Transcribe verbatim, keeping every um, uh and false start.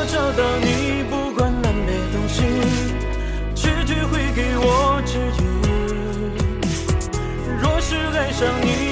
我找到你，不管南北东西，直觉会给我指引。若是爱上你。